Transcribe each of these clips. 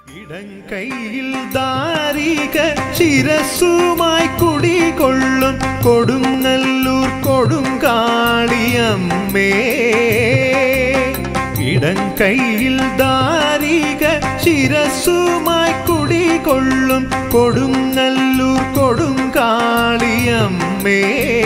ഇടംകൈയിൽ ദാരിക ശിരസ്സുമായി കുടികൊള്ളും കൊടുങ്ങല്ലൂർ കൊടുങ്കാളിയമ്മേ. ഇടംകൈയിൽ ദാരിക ശിരസ്സുമായി കുടികൊള്ളും കൊടുങ്ങല്ലൂർ കൊടുങ്കാളിയമ്മേ.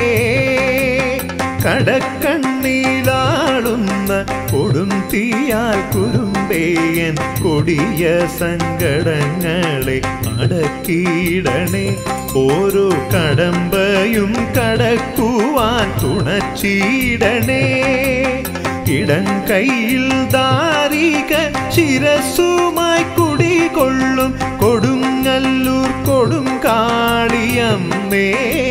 കടക്കണ്ണീലാളുന്ന കൊടും തീയാൽ കുരുമ്പേയൻ കൊടിയ സങ്കടങ്ങളെ അടക്കിയിടണേ. ഓരോ കടമ്പയും കടക്കുവാൻ തുണച്ചിടണേ. ഇടംകൈയിൽ ദാരിക ശിരസ്സുമായി കുടികൊള്ളും കൊടുങ്ങല്ലൂർ കൊടുങ്കാളിയമ്മേ.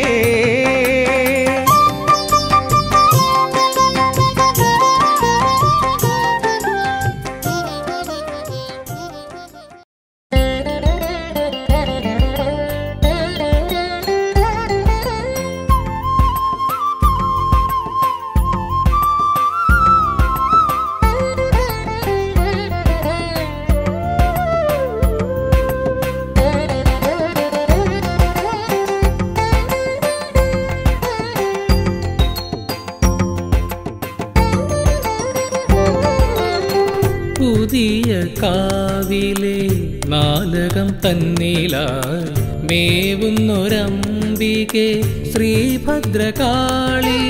പുതിയ കാവിലെ നാലകം തന്നിലായി മേവുന്നൊരംബികെ ശ്രീഭദ്രകാളി.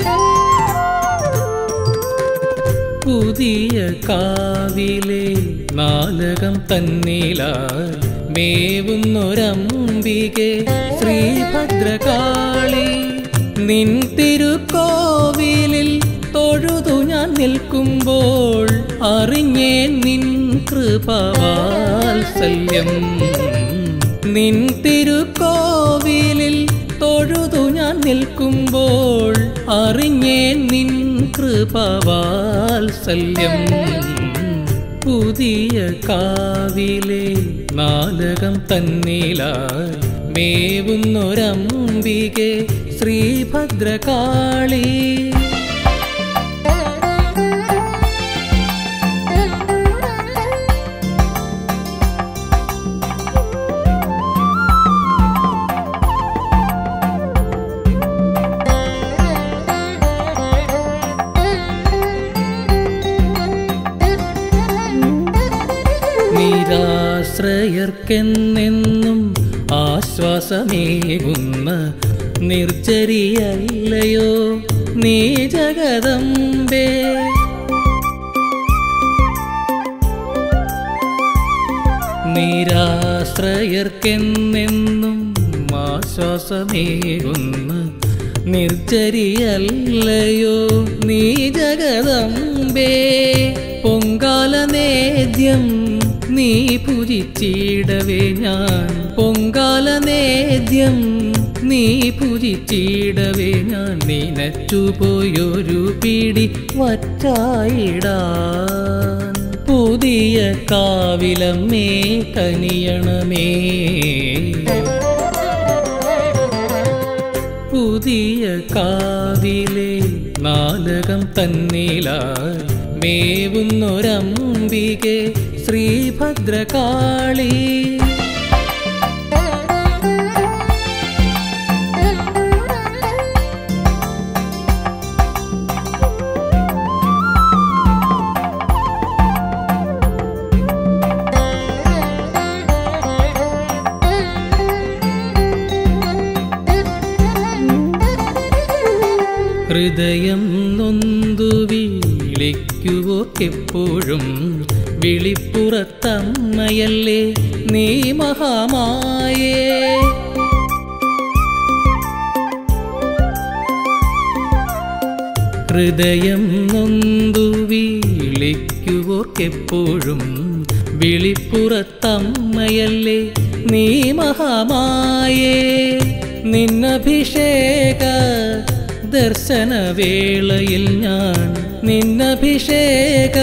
പുതിയ കാവിലെ നാലകം തന്നിലായി മേവുന്നൊരംബികെ ശ്രീഭദ്രകാളി. നിൻ തിരുക്കോവിലിൽ തൊഴുതു ഞാൻ നിൽക്കുമ്പോൾ അറിഞ്ഞേൻ നിൻ കൃപാവാത്സല്യം. നിൻ തിരുക്കോവിലിൽ തൊഴുതു ഞാൻ നിൽക്കുമ്പോൾ അറിഞ്ഞേൻ നിൻ കൃപാവാത്സല്യം. പുതിയ കാവിലെ നാലകം തന്നിലായി മേവുന്നൊരംബികെ ശ്രീഭദ്രകാളി. നിരാശ്രയർക്കെന്നെന്നും ആശ്വാസമേകുന്ന നിർജ്ജരിയല്ലയോ നീ ജഗദംബേ. നിരാശ്രയർക്കെന്നെന്നും ആശ്വാസമേകുന്ന നിർജ്ജരിയല്ലയോ നീ ജഗദംബേ. പൊങ്കാല നേദ്യം നീ പൂജിച്ചിടവേ ഞാൻ, പൊങ്കാല നേദ്യം നീ പൂജിച്ചിടവേ ഞാൻ നിനച്ചുപോയൊരു പിടി വറ്റായിടാൻ. പുതിയ കാവിലമ്മേ കനിയണമേ. പുതിയ കാവിലെ നാലകം തന്നിലായി മേവുന്നൊരംബികെ ശ്രീഭദ്രകാളി. ഹൃദയം നൊന്തു വിളിക്കുവോർക്കെപ്പോഴും വിളിപ്പുറത്തമ്മയല്ലേ നീ മഹാമായേ. ഹൃദയം നൊന്തു വിളിക്കുവോർക്കെപ്പോഴും വിളിപ്പുറത്തമ്മയല്ലേ നീ മഹാമായേ. നിന്നഭിഷേക ദർശനവേളയിൽ ഞാൻ, നിന്നഭിഷേക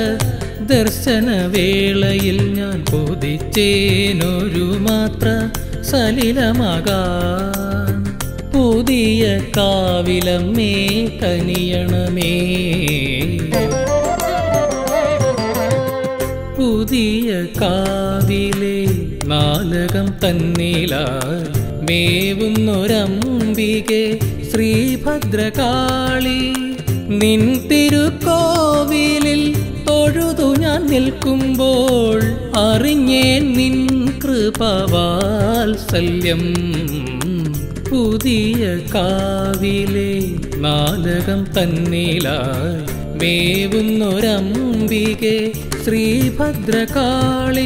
ദർശനവേളയിൽ ഞാൻ കൊതിച്ചേനൊരു മാത്ര സലിലമാകാൻ. പുതിയ കാവിലമ്മേ കനിയണമേ. പുതിയ കാവിലെ നാലകം തന്നിലായി മേവുന്നൊരംബികെ ശ്രീഭദ്രകാളി. നിൻ തിരുക്കോവിലിൽ തൊഴുതു ഞാൻ നിൽക്കുമ്പോൾ അറിഞ്ഞേൻ നിൻ കൃപവാത്സല്യം. പുതിയ കാവിലെ നാലകം തന്നിലായി മേവുന്നൊരംബികെ ശ്രീഭദ്രകാളി.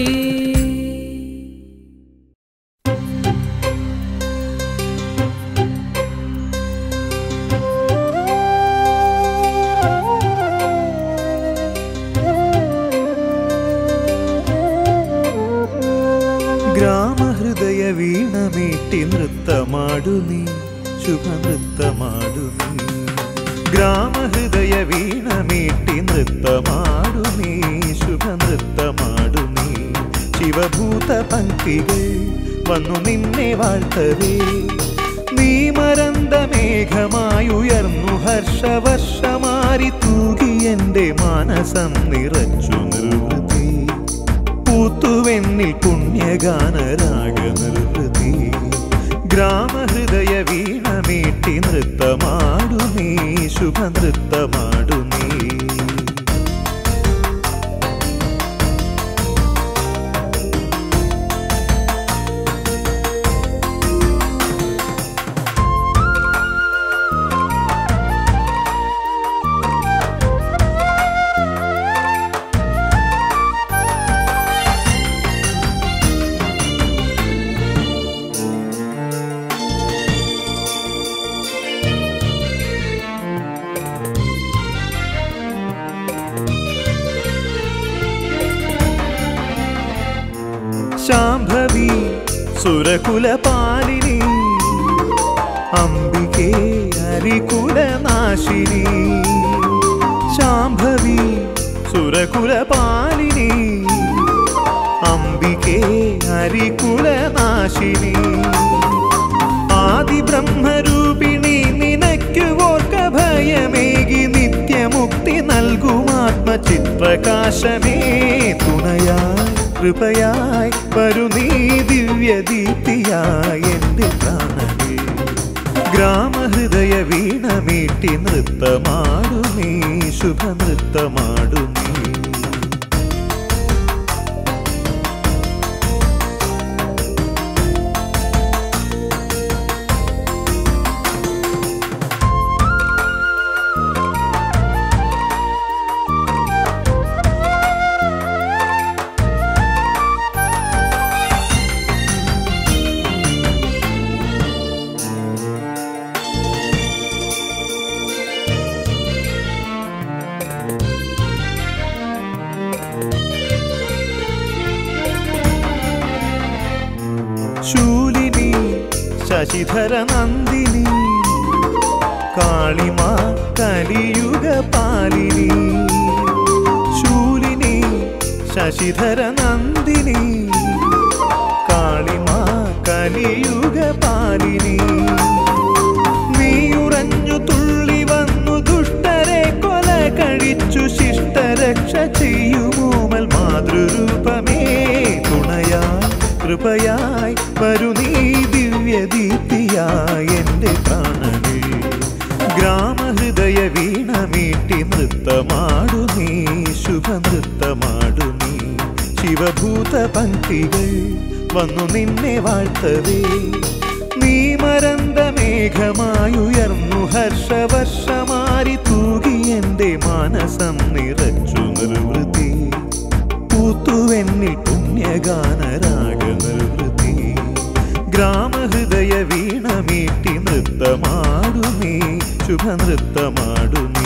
ഗ്രാമഹൃദയ വീണമീട്ടി നൃത്തമാടു നീ, ശുഭനൃത്തമാടു നീ. ഗ്രാമഹൃദയ വീണമീട്ടി നൃത്തമാടു നീ, ശുഭനൃത്തമാടു നീ. ശിവഭൂത പങ്ക്തികൾ വന്നു നിന്നെ വാഴ്ത്തവേ. നീ മരന്ത മേഘമായുയർന്നു ഹർഷവർഷമാരി തൂകി എൻ്റെ മാനസം നിറച്ചു നിർവൃതി. പൂത്തുവെന്നിൽ പുണ്യഗാനരാഗ നിർവൃതി. ഗ്രാമഹൃദയ വീണമീട്ടി നൃത്തമാടു നീ, ശുഭനൃത്തമാടു നീ. ശാംഭവി സുരകുലപാലിനി, അംബികേ ഹരികുലനാശിനി. ശാംഭവി സുരകുലപാലിനി, അംബികേ ഹരികുലനാശിനി. ആദിബ്രഹ്മരൂപിണി നിനക്കു ഓർക്ക ഭയമേകി നിത്യമുക്തി നൽകുമാത്മചിത്രകാശമേ. തുണയായി കൃപയായി വരു നീ ദിവ്യദീപ്തിയായി എൻ്റെ പ്രാണനേ. ഗ്രാമഹൃദയ വീണമീട്ടി നൃത്തമാടു നീ, ശുഭനൃത്തമാടു നീ. ശൂലിനി ശശിധര നന്ദിനി, കാളിമാ കലിയുഗ പാലിനി. ശൂലിനി ശശിധര നന്ദിനി, കാളിമാ കലിയുഗ പാലിനി. നീയുറഞ്ഞു തുള്ളി വന്നു ദുഷ്ടരെ കൊല കഴിച്ചു ശിഷ്ടരക്ഷ ചെയ്യുമോമൽ മാതൃരൂപമേ. തുണയായി കൃപയായി വരു നീ ദിവ്യദീപ്തിയായി എൻ്റെ പ്രാണനേ. ഗ്രാമഹൃദയ വീണമീട്ടി നൃത്തമാടു നീ, ശുഭനൃത്തമാടു നീ. ശിവഭൂത പങ്ക്തികൾ വന്നു നിന്നെ വാഴ്ത്തവേ. നീ മരന്ത മേഘമായുയർന്നു ഹർഷവർഷമാരി തൂകി എൻ്റെ മാനസം നിറച്ചു നിർവൃതി. പൂത്തുവെന്നിൽ പുണ്യഗാനരാഗ നിർവൃതി. ഗ്രാമഹൃദയ വീണമീട്ടി നൃത്തമാടു നീ, ശുഭനൃത്തമാടു നീ.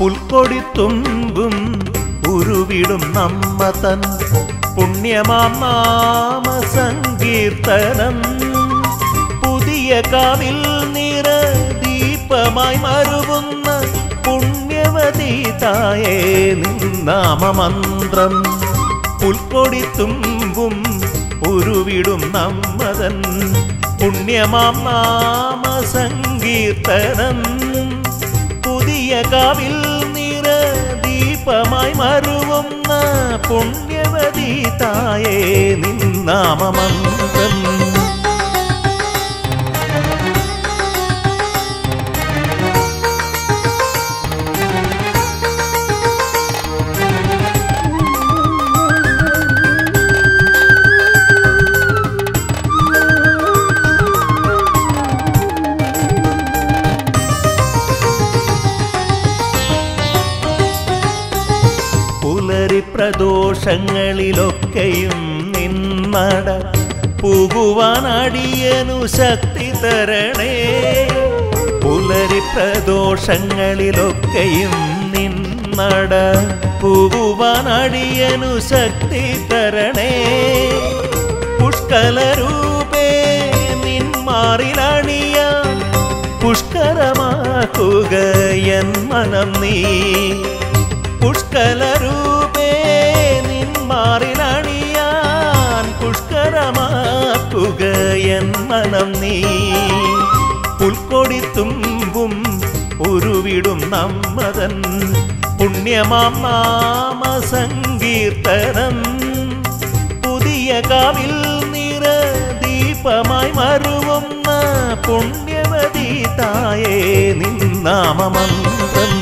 പുൽക്കൊടിത്തുമ്പും ഉരുവിടും നമ്മ തൻ പുണ്യമാം നാമ സങ്കീർത്തനം പുതിയ കാവിൽ നിറ ദീപമായി മരുവുന്ന പുണ്യവതി തായേ നിന്നാമമന്ത്രം പുൽക്കൊടിത്തുമ്പും ഉരുവിടും നമ്മതൻ പുണ്യമാം നാമ സങ്കീർത്തനം പുതിയ കാവിൽ നിറ ദീപമായി മരുവുന്ന പുണ്യവതി തായേ നിന്നാമമന്ത്രം പ്രദോഷങ്ങളിലൊക്കെയും നിന്നട പോകുവാൻ അടിയനു ശക്തി തരണേ പുലരി പ്രദോഷങ്ങളിലൊക്കെയും നിന്നട പോകുവാൻ അടിയനു ശക്തി തരണേ പുഷ്കലരൂപേ നിന്മാറിലണിയാൻ പുഷ്കരമാക്കുക എൻ മനം നീ പുഷ്കലരൂപേ നിന്മാറിലണിയാൻ പുഷ്കരമാക്കുക എൻ മനം നീ പുൽക്കൊടിത്തുമ്പും ഉരുവിടും നമ്മതൻ പുണ്യമാം നാമ സങ്കീർത്തനം പുതിയ കാവിൽ നിറ ദീപമായി മരുവുന്ന പുണ്യവതി തായേ നിന്നാമമന്ത്രം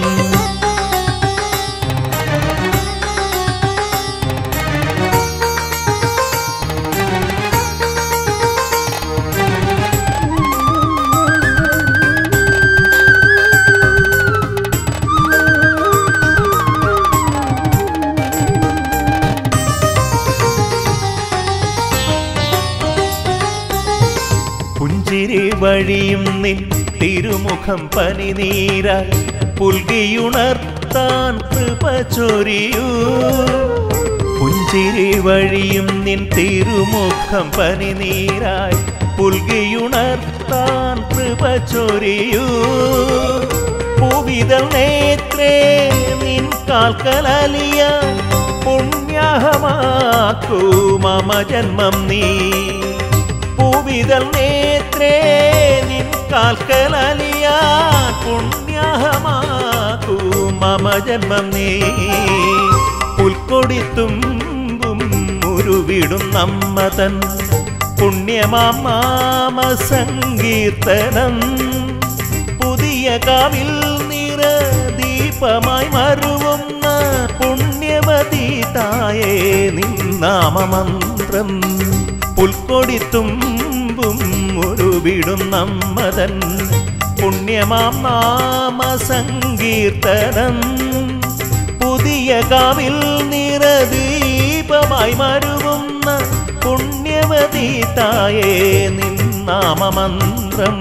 വഴിയും നിൻ തിരുമുഖം പനിനീരായി പുൽകിയുണർത്താൻ കൃപ ചൊരിയൂ പുഞ്ചിരി വഴിയും നിൻ തിരുമുഖം പനിനീരായി പുൽകിയുണർത്താൻ കൃപ ചൊരിയൂ പൂവിതൾ നേത്രേ നിൻ കാൽക്കലലിയ പുണ്യാഹമാക്കൂ മമ ജന്മം നീ പൂവിതൾ നേത്രേ നിൻ കാൽക്കലലിയാൻ പുണ്യാഹമാക്കൂ മമ ജന്മം നീ പുൽക്കൊടിത്തുമ്പും ഉരുവിടും നമ്മതൻ പുണ്യമാം നാമ സങ്കീർത്തനം പുതിയ കാവിൽ നിറ ദീപമായി മരുവുന്ന പുണ്യവതി തായേ നിന്നാമമന്ത്രം പുൽക്കൊടിത്തുമ്പും ഉരുവിടും നമ്മതൻ പുണ്യമാം നാമ സങ്കീർത്തനം പുതിയ കാവിൽ നിറ ദീപമായി മരുവുന്ന പുണ്യവതി തായേ നിന്നാമമന്ത്രം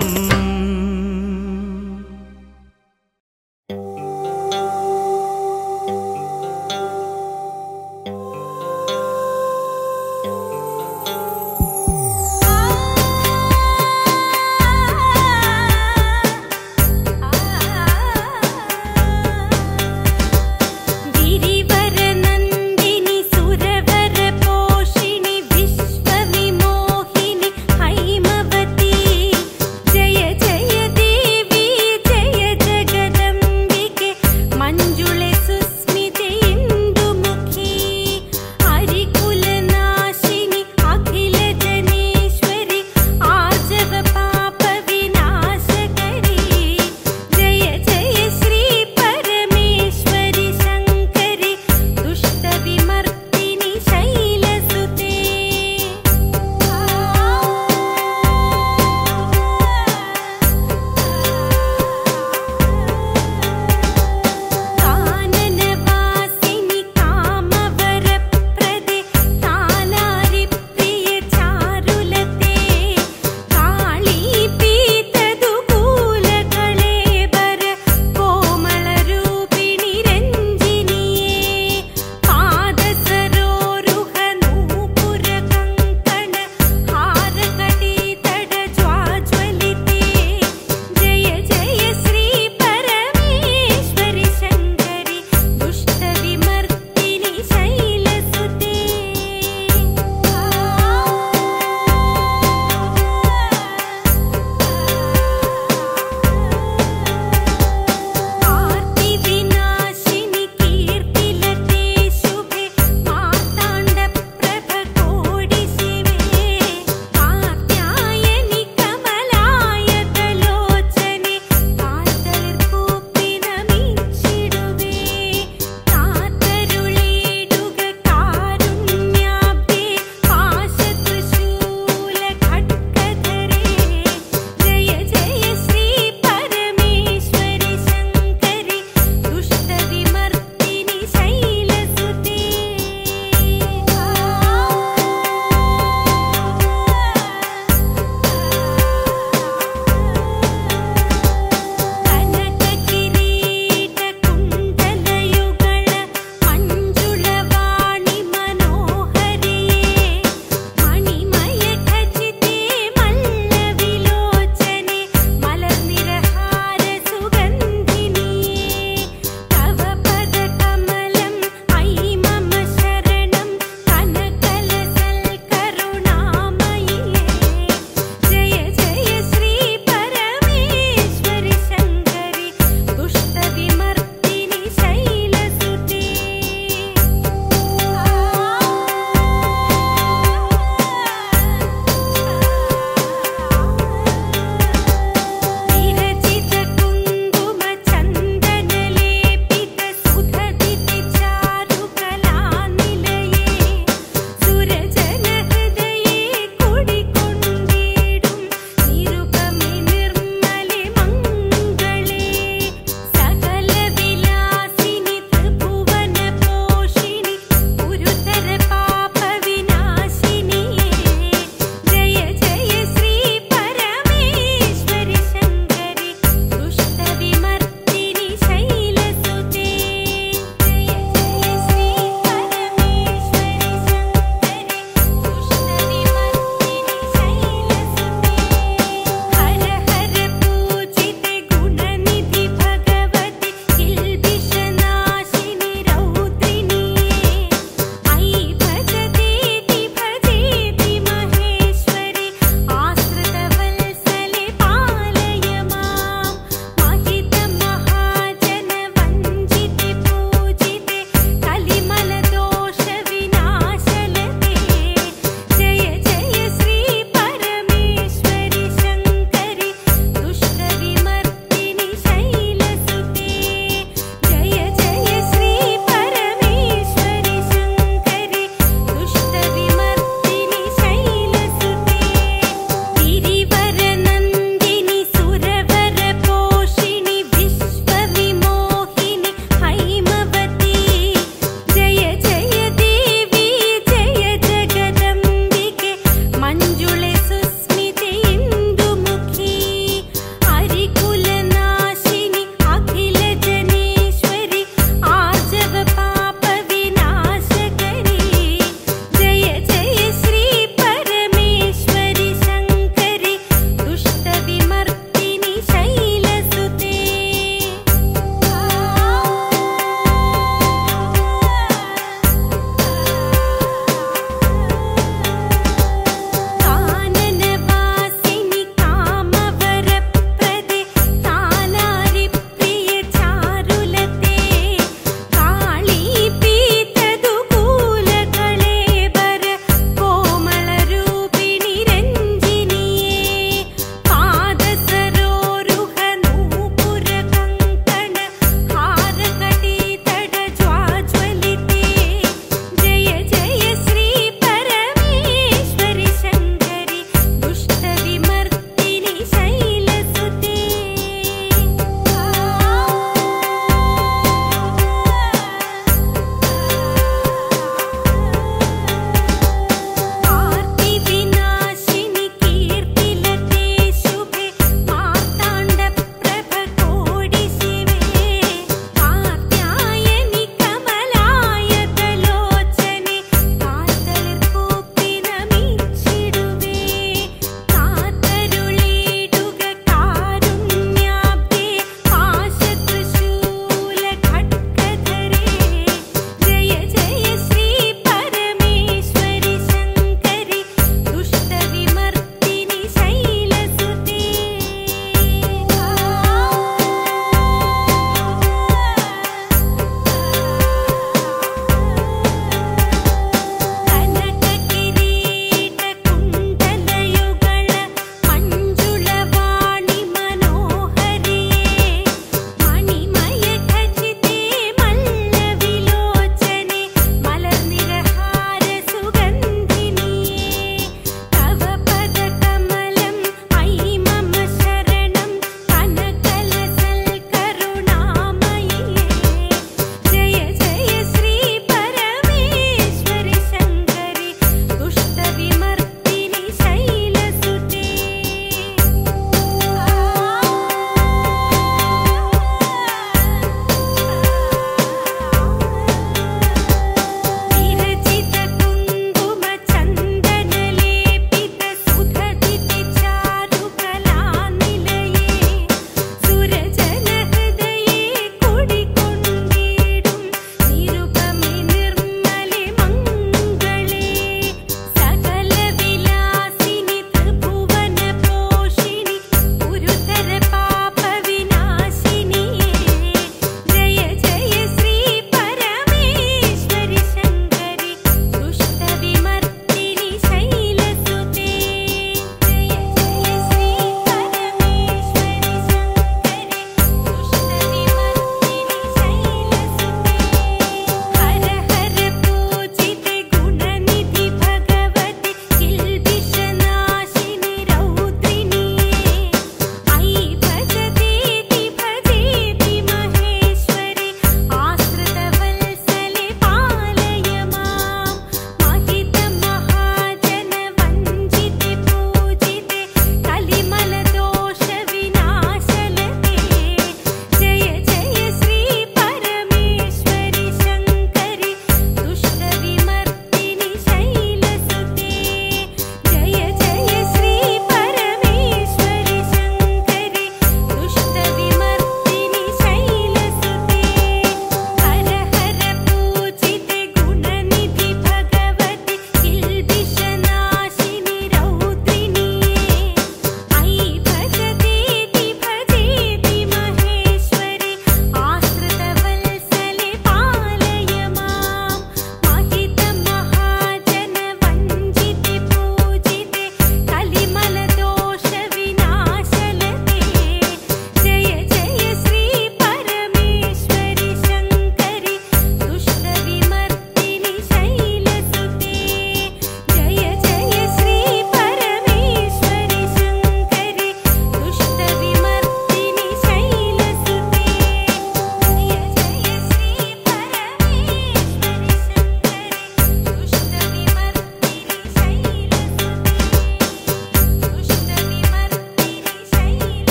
जय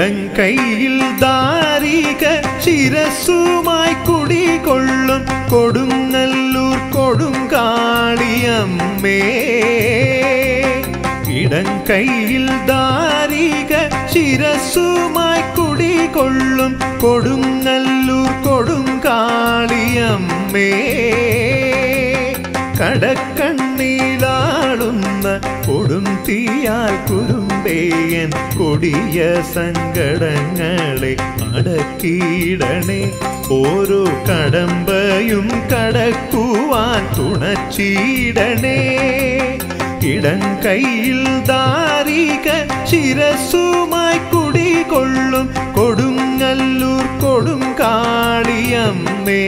ഇടങ്കൈയിൽ ദാരിക ശിരസ്സുമായി കുടികൊള്ളും കൊടുങ്ങല്ലൂർ കൊടുങ്കാളിയമ്മേ. ഇടങ്കൈയിൽ ദാരിക ശിരസ്സുമായി കുടികൊള്ളും കൊടുങ്ങല്ലൂർ കൊടുങ്കാളിയമ്മേ. കടക്കണ്ണിലാളുന്ന കൊടും തീയാൽ കുരുമ്പേയൻ കൊടിയ സങ്കടങ്ങളെ അടക്കിയിടണേ. ഓരോ കടമ്പയും കടക്കുവാൻ തുണച്ചിടണേ. ഇടങ്കൈയിൽ ദാരിക ശിരസ്സുമായി കുടികൊള്ളും കൊടുങ്ങല്ലൂർ കൊടുങ്കാളിയമ്മേ.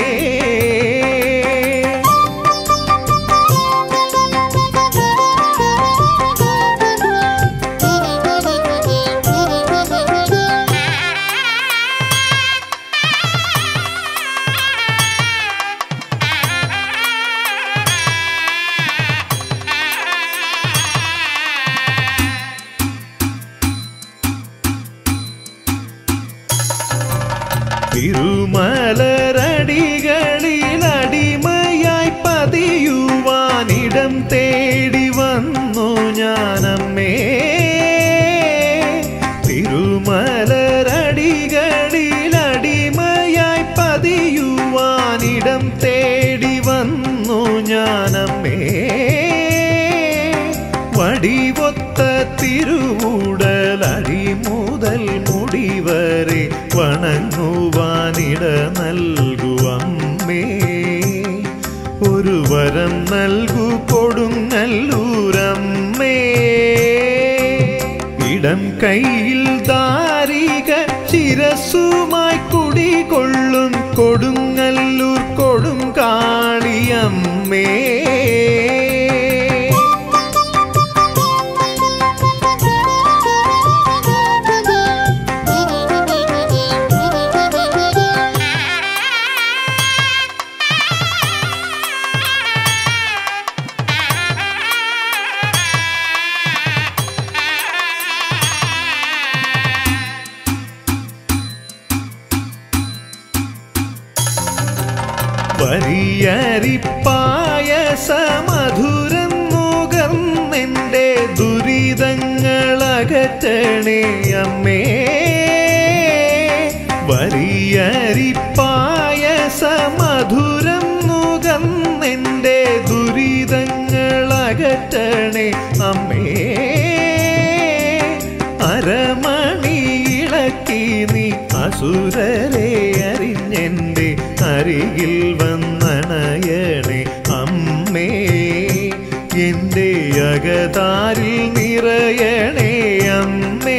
തിരുമലരടികളിൽ അടിമയായി പതിയുവാനിടം തേടി വന്നു ഞാനമ്മേ. തിരുമലരടികളിൽ അടിമയായി പതിയുവാനിടം തേടി വന്നു ഞാനമ്മേ. വടിവൊത്ത തിരുവൂടലടി മുതൽ മുടിവരെ വണങ്ങുവാനിട നൽകുവമ്മേ. ഒരു വരം നൽകു കൊടുങ്ങല്ലൂരമ്മേ. ഇടം കൈയിൽ ദാരിക ശിരസ്സുമായി കുടികൊള്ളും കൊടുങ്ങല്ലൂർ കൊടുങ്കാളിയമ്മേ. വരിയരിപ്പായസമധുരം നുകർന്നെൻ്റെ ദുരിതങ്ങളകറ്റണേ അമ്മേ. വരിയരിപ്പായസമധുരം നുകർന്നെൻ്റെ ദുരിതങ്ങളകറ്റണേ അമ്മേ. അരമണി ഇളക്കി നീ അസുരരെ അറിഞ്ഞെൻ്റെ അരികിൽ വന്നണയണേ അമ്മേ. എൻ്റെ അകതാരിൽ നിറയണേ അമ്മേ.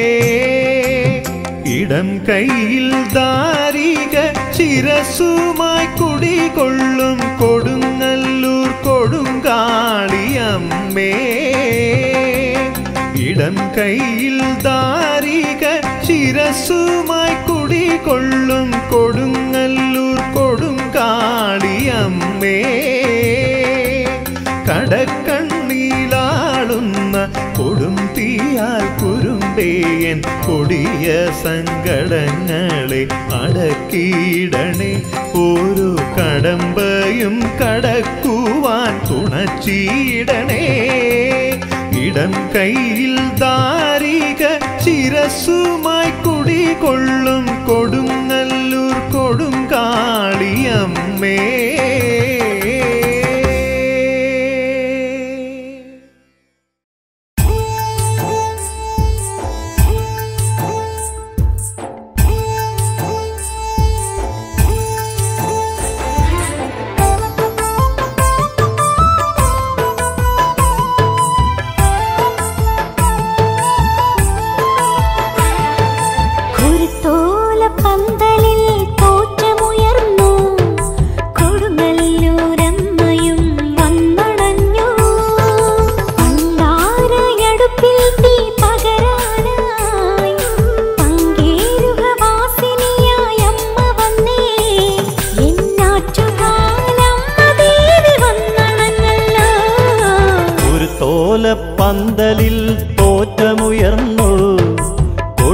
ഇടം കൈയിൽ ദാരിക ശിരസ്സുമായി കുടികൊള്ളും കൊടുങ്ങല്ലൂർ കൊടുങ്കാളിയമ്മേ. ഇടം കൈയിൽ ദാരിക ശിരസ്സുമായി കുടികൊള്ളും കൊടുങ്ങല്ലൂർ കൊടുങ്കാളിയമ്മേ. കടക്കണ്ണിലാളുന്ന കൊടും തീയാൽ കുരുമ്പേയൻ കൊടിയ സങ്കടങ്ങളെ അടക്കിയിടണേ. ഓരോ കടമ്പയും കടക്കുവാൻ തുണച്ചിടണേ. ഇടം കൈയിൽ ദാരിക ശിരസ്സുമായി കുടികൊള്ളും കൊടുങ്ങല്ലൂർ കൊടുങ്കാളിയമ്മേ.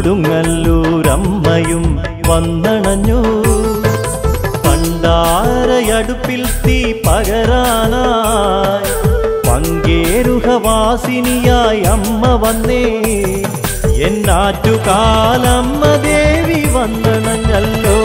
കൊടുങ്ങല്ലൂരമ്മയും വന്നണഞ്ഞു. പണ്ടാരയടുപ്പിൽ തീ പകരാനായി പങ്കേരുഹവാസിനിയായി അമ്മ വന്നേ. എന്നാറ്റുകാലമ്മ ദേവി വന്നണഞ്ഞല്ലോ.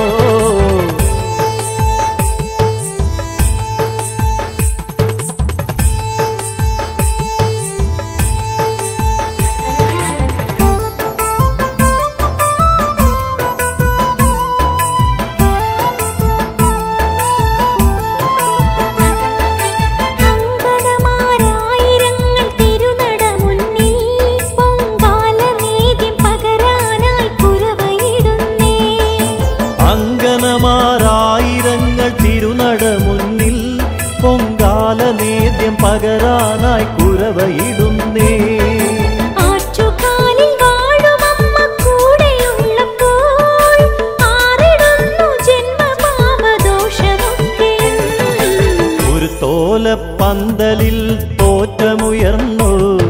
പൊങ്കാലനേദ്യം പകരാനായി കുരവയിടുന്നേ. ആറ്റുകാലിൽ വാഴുമമ്മ കൂടെയുള്ളപ്പോൾ ആറിടുന്നു ജന്മപാപദോഷമൊക്കെ. ഒരു തോലപ്പന്തലിൽ തോറ്റമുയർന്നു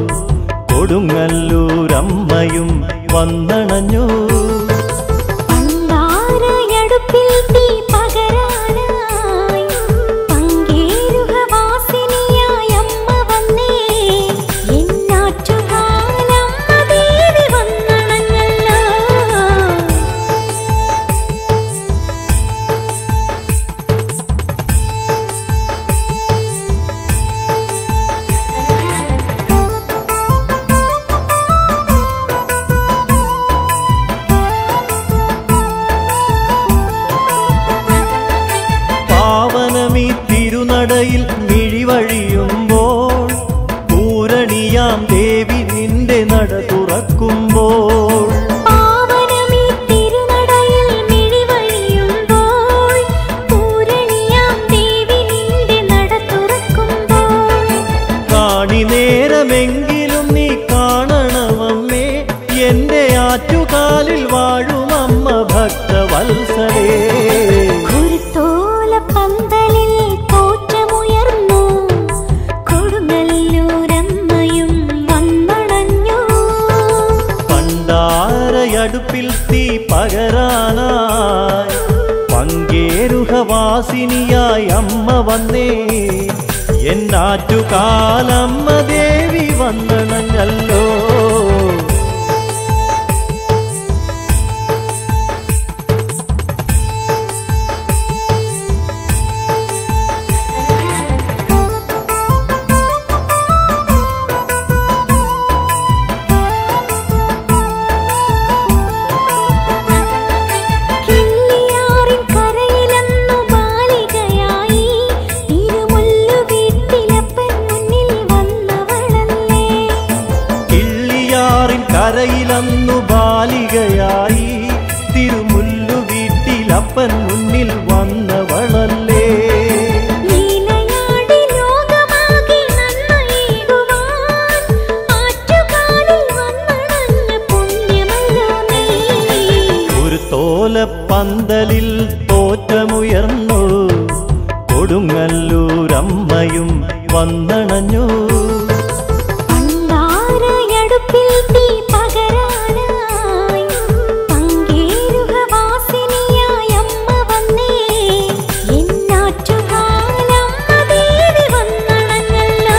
കൊടുങ്ങല്ലൂരമ്മയും വന്നണഞ്ഞു. പണ്ടാരയടുപ്പിൽ തീ പകരാനായി പങ്കേരുഹവാസിനിയായി അമ്മ വന്നേ. എന്നാറ്റുകാലമ്മ ദേവി വന്നണഞ്ഞല്ലോ. പാവനമീ തിരുനടയിൽ മിഴിവഴിയുമ്പോൾ പൂരണിയാം ദേവി നിന്റെ നട തുറക്കുമ്പോൾ. പാവനമീ തിരുനടയിൽ മിഴിവഴിയുമ്പോൾ പൂരണിയാം ദേവി നിന്റെ നട തുറക്കുമ്പോൾ. കാണി നേരമെങ്കിലും നീ കാണണമമ്മേ എന്റെ ആറ്റുകാലിൽ വാഴുമമ്മ ഭക്തവത്സലേ. കുരുത്തോലപ്പന്തലിൽ തോറ്റമുയർന്നു കൊടുങ്ങല്ലൂരമ്മയും വന്നണഞ്ഞു. പണ്ടാരയടുപ്പിൽ തീ പകരാനായി പങ്കേരുഹവാസിനിയായി അമ്മ വന്നേ. എന്നാറ്റുകാലമ്മ ദേവി വന്നണഞ്ഞല്ലോ. കിള്ളിയാറിൻ കരയിലന്നു ബാലികയായി തിരുമുല്ലു വീട്ടിലപ്പൻ മുന്നിൽ വന്നവളല്ലേ. കിള്ളിയാറിൻ കരയിലന്നു ബാലികയായി തിരുമുല്ലു വീട്ടിലപ്പൻ മുന്നിൽ വന്നവളല്ലേ. ലീലയാടി ലോകമാകെ നന്മയേകുവാൻ ആറ്റുകാലിൽ വന്നണഞ്ഞ പുണ്യമല്ലോ നീ. ഒരു തോലപ്പന്തലിൽ തോറ്റമുയർന്നു കൊടുങ്ങല്ലൂരമ്മയും വന്നണഞ്ഞു. പണ്ടാരയടുപ്പിൽ തീ പകരാനായി പങ്കേരുഹവാസിനിയായി അമ്മ വന്നേ. എന്നാറ്റുകാലമ്മ ദേവി വന്നണഞ്ഞല്ലോ.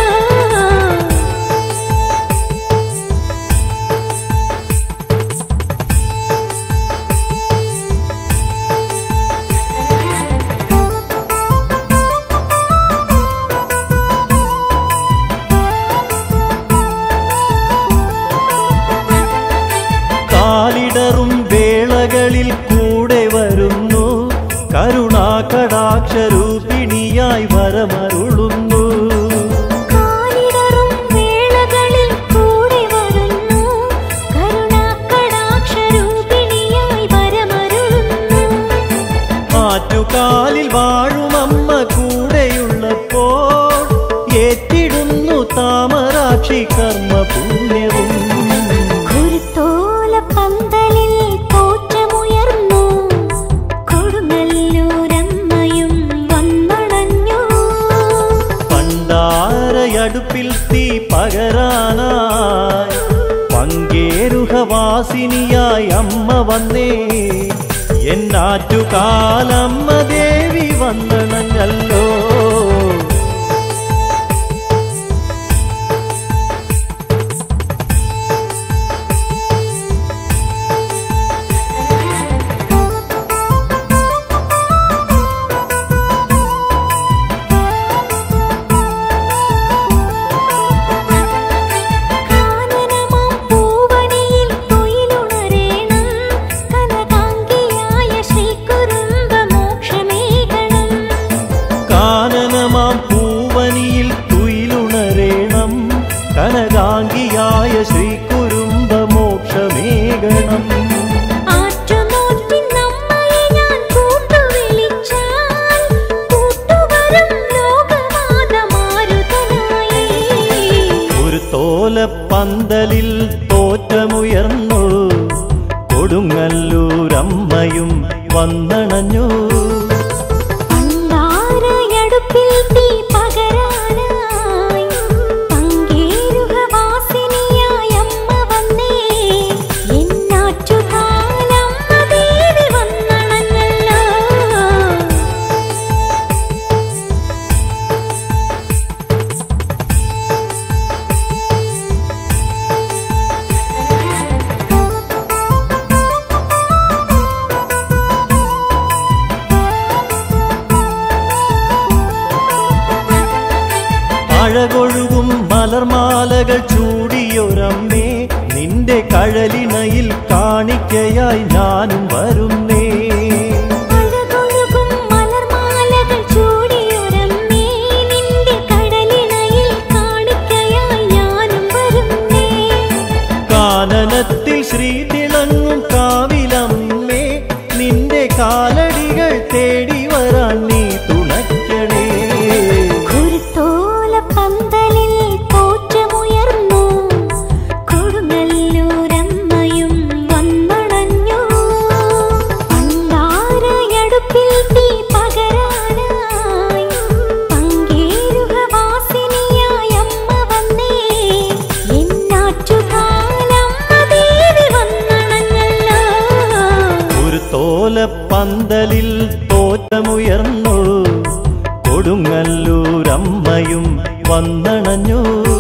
കാലിടറും വേളകളിൽ കൂടെ വരുന്നു കരുണാകടാക്ഷരൂപിണിയായി വരമരുളുന്നു. കാലിടറും വേളകളിൽ കൂടെ വരുന്നു കരുണാകടാക്ഷരൂപിണിയായി വരമരുളുന്നു. ആറ്റുകാലിൽ വാഴുമമ്മ കൂടെയുള്ളപ്പോൾ ഏറ്റിടുന്നു താമരാക്ഷി കർമ്മ പുണ്യവും. കുരുത്തോലപ്പന്തലിൽ തോറ്റമുയർന്നു കൊടുങ്ങല്ലൂരമ്മയും വന്നണഞ്ഞു. പണ്ടാരയടുപ്പിൽ തീ പകരാനായി പങ്കേരുഹവാസിനിയായി അമ്മ വന്നേ എന്നാറ്റുകാലമ്മ ദേവി വന്ദനഞ്ഞല്ലോ. കനകാംഗിയായ ശ്രീകുരുംബമോക്ഷമേകണം. ഒരു തോലപ്പന്തലിൽ തോറ്റമുയർന്നു കൊടുങ്ങല്ലൂരമ്മയും വന്നണഞ്ഞു. അഴകൊഴുകും മലർമാലകൾ ചൂടിയൊരമ്മേ നിന്റെ കഴലിണയിൽ കാണിക്കയായി ഞാനും വരുന്നേ. കാനനത്തിൽ ശ്രീ തിളങ്ങും കാവിലമ്മേ നിന്റെ കാലടികൾ തേടി വരാൻ നീ തുണയ്ക്കണേ. പന്തലിൽ തോറ്റമുയർന്നു കൊടുങ്ങല്ലൂരമ്മയും വന്നണഞ്ഞു. പണ്ടാരയടുപ്പിൽ തീ പകരാനായി പങ്കേരുഹവാസിനിയായി അമ്മ വന്നേ എന്നാറ്റുകാലമ്മ ദേവി വന്നണഞ്ഞല്ലോ. ഒരു തോലപ്പന്തലിൽ തോറ്റമുയർന്നു കൊടുങ്ങല്ലൂരമ്മയും വന്നണഞ്ഞു.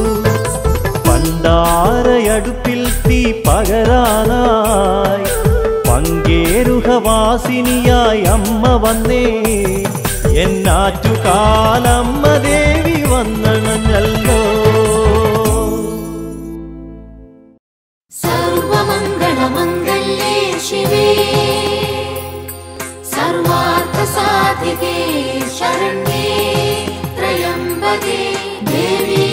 പണ്ടാരയടുപ്പിൽ തീ പകരാനായി പങ്കേരുഹവാസിനിയായി അമ്മ വന്നേ എന്നാറ്റുകാലമ്മ ദേവി വന്നണഞ്ഞല്ലോ. സർവമംഗളമംഗല്യേ ശിവേ സർവാർത്ഥസാധികേ ശരണ്യേ ത്രയംബകേ ദേവി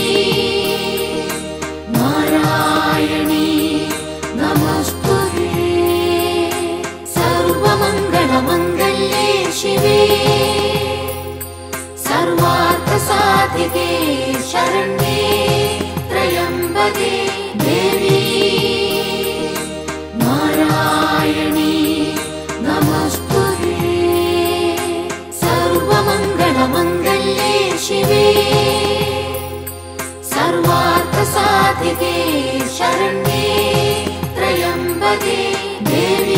നാരായണീ നമസ്തുതേ. സർവമംഗളമംഗല്യേ ശിവേ സർവാർത്ഥസാധികേ ശരണ്യേ ത്രയംബകേ ദേവി നാരായണീ നമസ്തുതേ. സർവമംഗളമംഗല്യേ ശിവേ സർവാർത്ഥസാധികേ ശരണ്യേ ത്രയംബകേ ദേവി